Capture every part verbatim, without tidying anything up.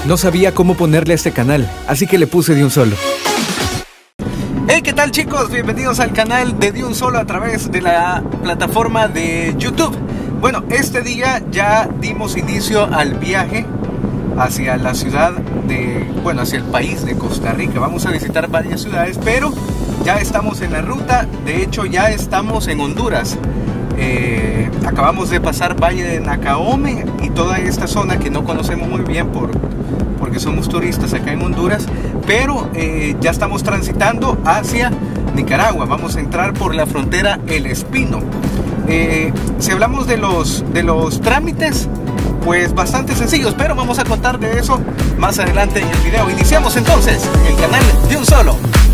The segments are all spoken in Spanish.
No sabía cómo ponerle a este canal, así que le puse De Un Solo. Hey, ¿qué tal, chicos? Bienvenidos al canal de De Un Solo a través de la plataforma de YouTube. Bueno, este día ya dimos inicio al viaje hacia la ciudad de, bueno, hacia el país de Costa Rica. Vamos a visitar varias ciudades, pero ya estamos en la ruta. De hecho, ya estamos en Honduras. Eh, acabamos de pasar Valle de Nacaome y toda esta zona que no conocemos muy bien por, porque somos turistas acá en Honduras, pero eh, ya estamos transitando hacia Nicaragua. Vamos a entrar por la frontera El Espino. Eh, si hablamos de los, de los trámites, pues bastante sencillos, pero vamos a contar de eso más adelante en el video. Iniciamos entonces el canal De Un Solo.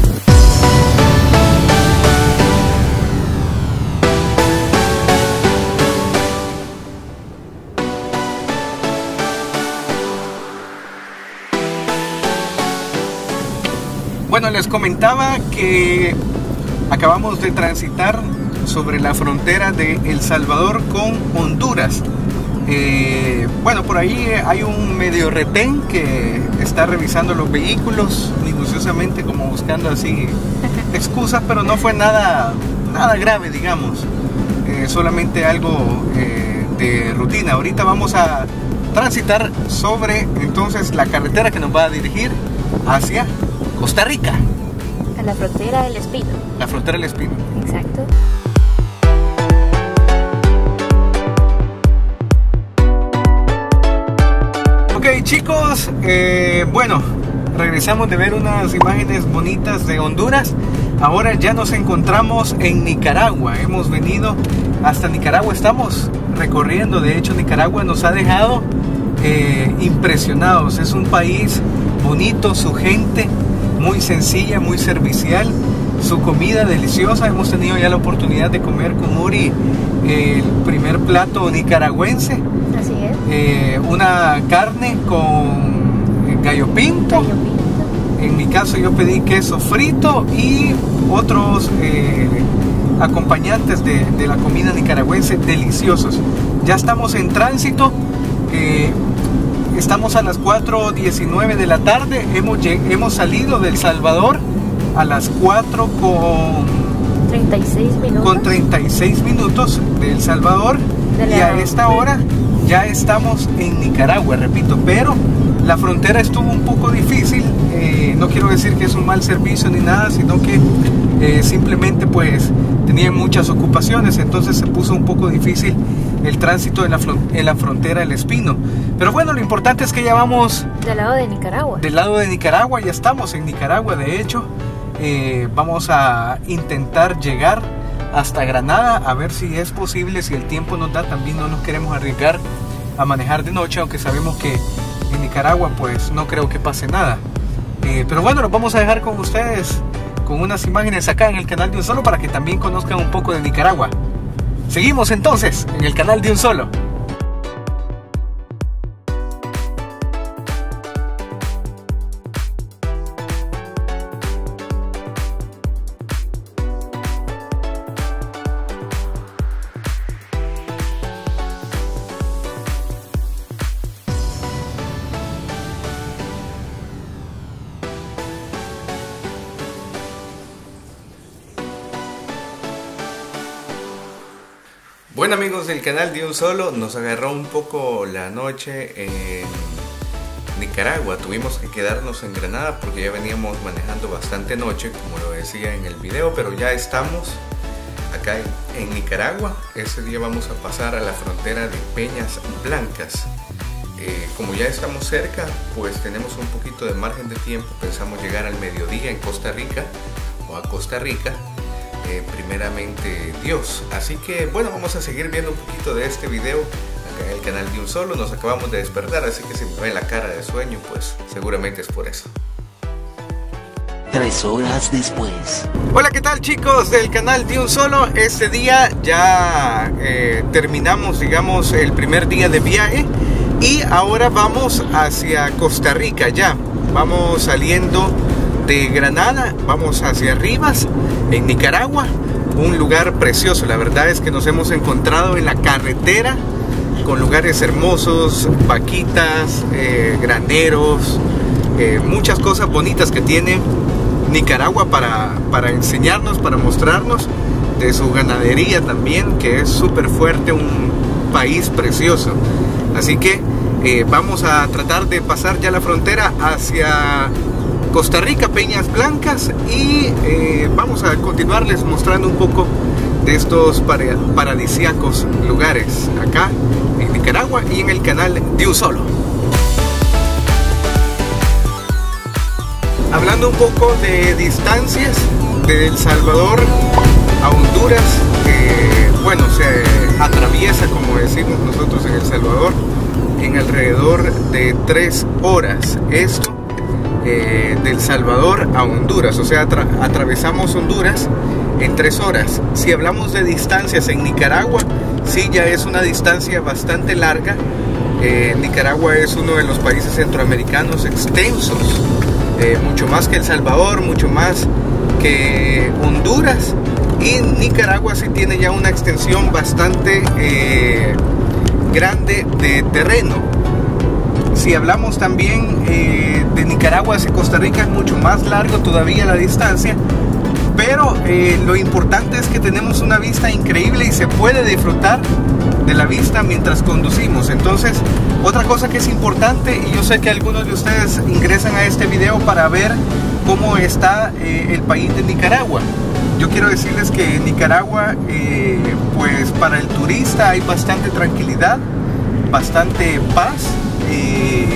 Bueno, les comentaba que acabamos de transitar sobre la frontera de El Salvador con Honduras. Eh, bueno, por ahí hay un medio retén que está revisando los vehículos minuciosamente, como buscando así excusas, pero no fue nada, nada grave, digamos. Eh, solamente algo eh, de rutina. Ahorita vamos a transitar sobre entonces la carretera que nos va a dirigir hacia Costa Rica. A la frontera del Espino. La frontera del Espino. Exacto. Ok, chicos, eh, bueno, regresamos de ver unas imágenes bonitas de Honduras. Ahora ya nos encontramos en Nicaragua. Hemos venido hasta Nicaragua, estamos recorriendo. De hecho, Nicaragua nos ha dejado eh, impresionados. Es un país bonito, su gente muy sencilla, muy servicial, su comida deliciosa. Hemos tenido ya la oportunidad de comer con Uri eh, el primer plato nicaragüense. Así es. Eh, una carne con gallo pinto. Gallo pinto. En mi caso yo pedí queso frito y otros eh, acompañantes de, de la comida nicaragüense deliciosos. Ya estamos en tránsito. Eh, Estamos a las cuatro diecinueve de la tarde, hemos, hemos salido de El Salvador a las cuatro con treinta y seis minutos. Con treinta y seis minutos de El Salvador, y a esta hora ya estamos en Nicaragua, repito, pero la frontera estuvo un poco difícil. Eh, no quiero decir que es un mal servicio ni nada, sino que eh, simplemente pues tenían muchas ocupaciones, entonces se puso un poco difícil el tránsito en la, en la frontera del Espino. Pero bueno, lo importante es que ya vamos del lado de Nicaragua. Del lado de Nicaragua, ya estamos en Nicaragua. De hecho, eh, vamos a intentar llegar hasta Granada, a ver si es posible, si el tiempo nos da. También no nos queremos arriesgar a manejar de noche, aunque sabemos que en Nicaragua pues no creo que pase nada. Eh, pero bueno, los vamos a dejar con ustedes con unas imágenes acá en el canal De Un Solo para que también conozcan un poco de Nicaragua. Seguimos entonces en el canal De Un Solo. Bueno, amigos del canal De Un Solo, nos agarró un poco la noche en Nicaragua. Tuvimos que quedarnos en Granada porque ya veníamos manejando bastante noche, como lo decía en el video, pero ya estamos acá en, en Nicaragua. Ese día vamos a pasar a la frontera de Peñas Blancas. Eh, como ya estamos cerca, pues tenemos un poquito de margen de tiempo. Pensamos llegar al mediodía en Costa Rica o a Costa Rica. Eh, primeramente Dios. Así que bueno, vamos a seguir viendo un poquito de este video acá en el canal De Un Solo. Nos acabamos de despertar, así que si me ve la cara de sueño, pues seguramente es por eso. Tres horas después. Hola, ¿qué tal, chicos del canal De Un Solo? Este día ya eh, terminamos, digamos, el primer día de viaje y ahora vamos hacia Costa Rica. Ya vamos saliendo de Granada, vamos hacia Rivas, en Nicaragua, un lugar precioso. La verdad es que nos hemos encontrado en la carretera con lugares hermosos, vaquitas, eh, graneros, eh, muchas cosas bonitas que tiene Nicaragua para, para enseñarnos, para mostrarnos, de su ganadería también, que es súper fuerte, un país precioso. Así que eh, vamos a tratar de pasar ya la frontera hacia Costa Rica, Peñas Blancas, y eh, vamos a continuarles mostrando un poco de estos paradisíacos lugares acá en Nicaragua y en el canal de Un Solo. Hablando un poco de distancias, de El Salvador a Honduras, eh, bueno, se atraviesa, como decimos nosotros en El Salvador, en alrededor de tres horas. Esto eh, de El Salvador a Honduras, o sea, atra atravesamos Honduras en tres horas. Si hablamos de distancias en Nicaragua, sí, ya es una distancia bastante larga. eh, Nicaragua es uno de los países centroamericanos extensos, eh, mucho más que El Salvador, mucho más que Honduras, y Nicaragua sí tiene ya una extensión bastante eh, grande de terreno. Si hablamos también eh, de Nicaragua hacia Costa Rica, es mucho más largo todavía la distancia. Pero eh, lo importante es que tenemos una vista increíble y se puede disfrutar de la vista mientras conducimos. Entonces, otra cosa que es importante, y yo sé que algunos de ustedes ingresan a este video para ver cómo está eh, el país de Nicaragua. Yo quiero decirles que en Nicaragua, eh, pues para el turista hay bastante tranquilidad, bastante paz. Eh,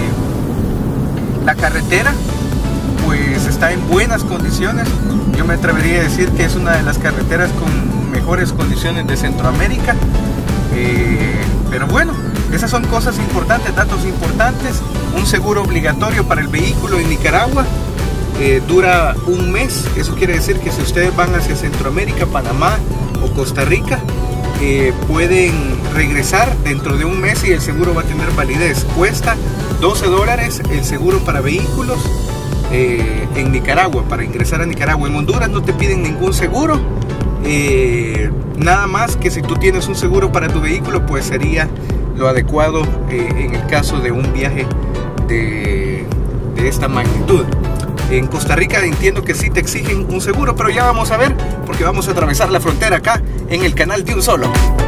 la carretera pues está en buenas condiciones. Yo me atrevería a decir que es una de las carreteras con mejores condiciones de Centroamérica. Eh, pero bueno, esas son cosas importantes, datos importantes. Un seguro obligatorio para el vehículo en Nicaragua eh, dura un mes. Eso quiere decir que si ustedes van hacia Centroamérica, Panamá o Costa Rica, eh, pueden regresar dentro de un mes y el seguro va a tener validez. Cuesta doce dólares el seguro para vehículos Eh, en Nicaragua, para ingresar a Nicaragua. En Honduras no te piden ningún seguro, eh, nada más que si tú tienes un seguro para tu vehículo, pues sería lo adecuado eh, en el caso de un viaje de, de esta magnitud. En Costa Rica entiendo que sí te exigen un seguro, pero ya vamos a ver, porque vamos a atravesar la frontera acá en el canal de Un Solo.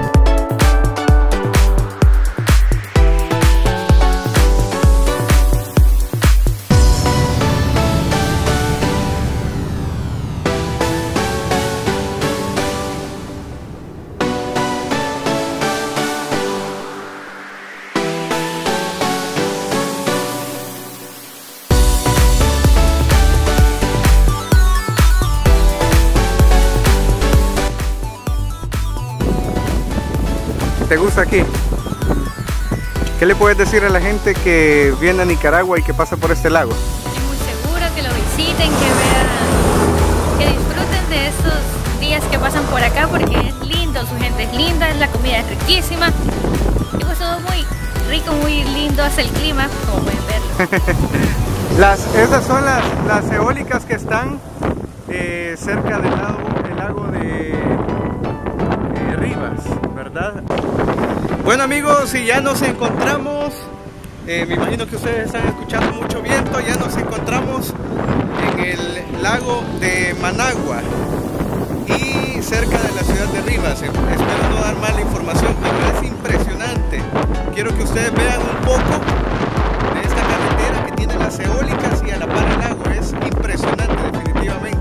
¿Te gusta aquí? ¿Qué le puedes decir a la gente que viene a Nicaragua y que pasa por este lago? Es muy seguro, que lo visiten, que vean, que disfruten de estos días que pasan por acá, porque es lindo, su gente es linda, la comida es riquísima y pues todo muy rico, muy lindo, hace el clima, como pueden verlo. las, esas son las, las eólicas que están eh, cerca del lago, del lago de eh, Rivas, ¿verdad? Bueno amigos, y ya nos encontramos, eh, me imagino que ustedes están escuchando mucho viento, ya nos encontramos en el lago de Managua y cerca de la ciudad de Rivas. Espero no dar mala información, pero es impresionante. Quiero que ustedes vean un poco de esta carretera que tiene las eólicas y a la par el lago. Es impresionante definitivamente.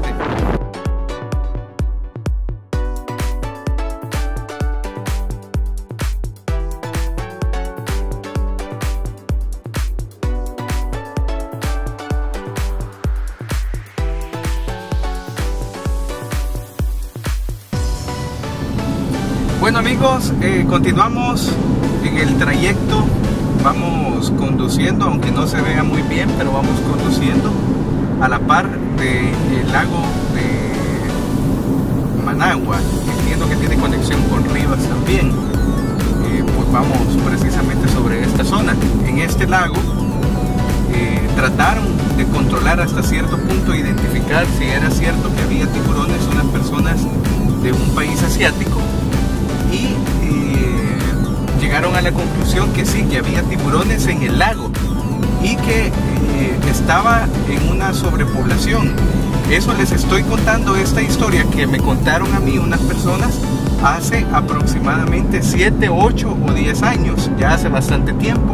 Bueno amigos, eh, continuamos en el trayecto, vamos conduciendo, aunque no se vea muy bien, pero vamos conduciendo a la par del lago de Managua. Entiendo que tiene conexión con Rivas también. Eh, pues vamos precisamente sobre esta zona. En este lago eh, trataron de controlar hasta cierto punto, identificar si era cierto que había tiburones, unas personas de un país asiático, y eh, llegaron a a la conclusión que sí, que había tiburones en el lago y que eh, estaba en una sobrepoblación. Eso les estoy contando, esta historia que me contaron a mí unas personas hace aproximadamente siete, ocho o diez años, ya hace bastante tiempo.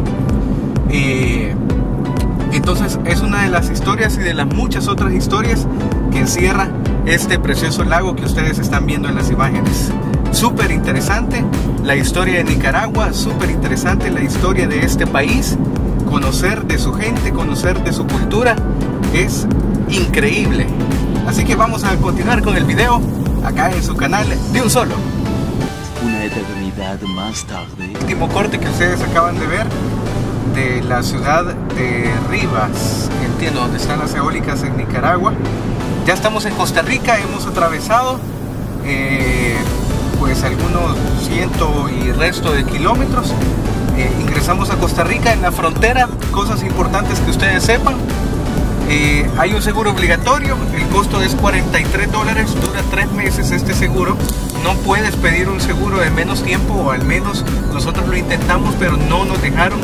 Eh, entonces es una de las historias y de las muchas otras historias que encierra este precioso lago que ustedes están viendo en las imágenes. Súper interesante la historia de Nicaragua, súper interesante la historia de este país, conocer de su gente, conocer de su cultura, es increíble. Así que vamos a continuar con el video acá en su canal De Un Solo. Una eternidad más tarde. Último corte que ustedes acaban de ver de la ciudad de Rivas, entiendo, donde están las eólicas en Nicaragua. Ya estamos en Costa Rica, hemos atravesado eh, pues algunos ciento y resto de kilómetros. Eh, ingresamos a Costa Rica en la frontera. Cosas importantes que ustedes sepan: eh, hay un seguro obligatorio, el costo es cuarenta y tres dólares, dura tres meses este seguro. No puedes pedir un seguro de menos tiempo, o al menos nosotros lo intentamos, pero no nos dejaron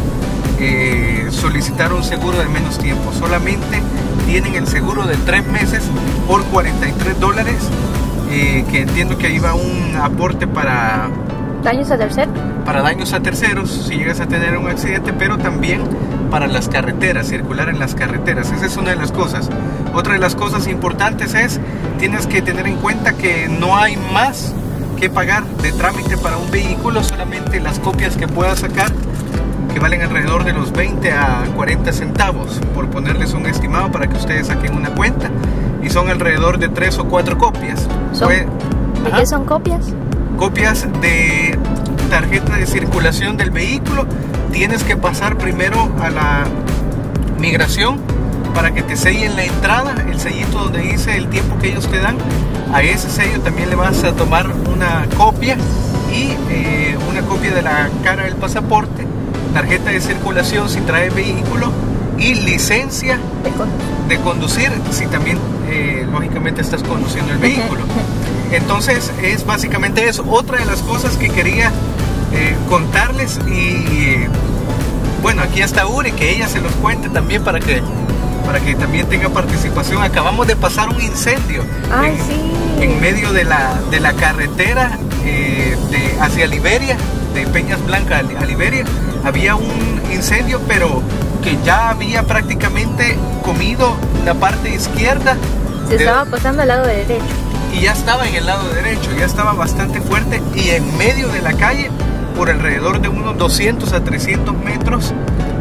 eh, solicitar un seguro de menos tiempo. Solamente tienen el seguro de tres meses por cuarenta y tres dólares, eh, que entiendo que ahí va un aporte para daños a terceros. Para daños a terceros, si llegas a tener un accidente, pero también para las carreteras, circular en las carreteras. Esa es una de las cosas. Otra de las cosas importantes es, tienes que tener en cuenta que no hay más que pagar de trámite para un vehículo, solamente las copias que puedas sacar, que valen alrededor de los veinte a cuarenta centavos, por ponerles un estimado para que ustedes saquen una cuenta, y son alrededor de tres o cuatro copias. ¿Son? Pues, ¿De qué son copias? Copias de tarjeta de circulación del vehículo. Tienes que pasar primero a la migración para que te sellen la entrada, el sellito donde dice el tiempo que ellos te dan. A ese sello también le vas a tomar una copia, y eh, una copia de la cara del pasaporte, tarjeta de circulación si trae vehículo, y licencia De conducir. de conducir si también eh, lógicamente estás conduciendo el vehículo. Entonces es básicamente eso. Otra de las cosas que quería eh, contarles, y bueno, aquí está Uri, que ella se los cuente también para que para que también tenga participación. Acabamos de pasar un incendio. Ay, en, sí. en medio de la, de la carretera eh, de, hacia Liberia, de Peñas Blancas a Liberia. Había un incendio, pero que ya había prácticamente comido la parte izquierda. Se de, estaba pasando al lado derecho. y ya estaba en el lado derecho, ya estaba bastante fuerte, y en medio de la calle, por alrededor de unos doscientos a trescientos metros,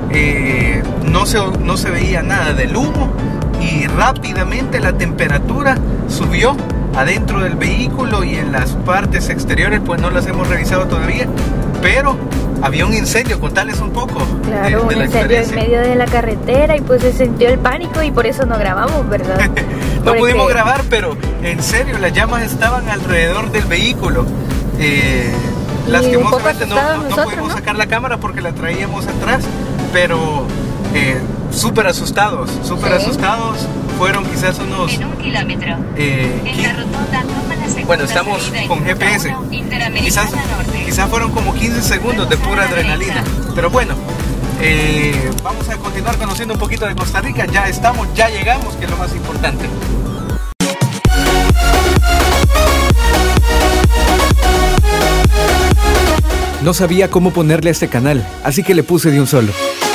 eh, no, se, no se veía nada del humo, y rápidamente la temperatura subió adentro del vehículo, y en las partes exteriores pues no las hemos revisado todavía, pero había un incendio. Contales un poco. Claro, de, de un incendio en medio de la carretera, y pues se sintió el pánico, y por eso no grabamos, ¿verdad? No Porque... pudimos grabar, pero en serio, las llamas estaban alrededor del vehículo. Eh, lastimosamente no, no, no nosotros, pudimos ¿no? sacar la cámara porque la traíamos atrás, pero eh, súper asustados, súper sí. asustados. Fueron quizás unos... En un kilómetro. Eh, en la rotonda, toma la segunda bueno, estamos con G P S. Quizás, quizás fueron como quince segundos de pura adrenalina. Pero bueno, eh, vamos a continuar conociendo un poquito de Costa Rica. Ya estamos, ya llegamos, que es lo más importante. No sabía cómo ponerle a este canal, así que le puse De Un Solo.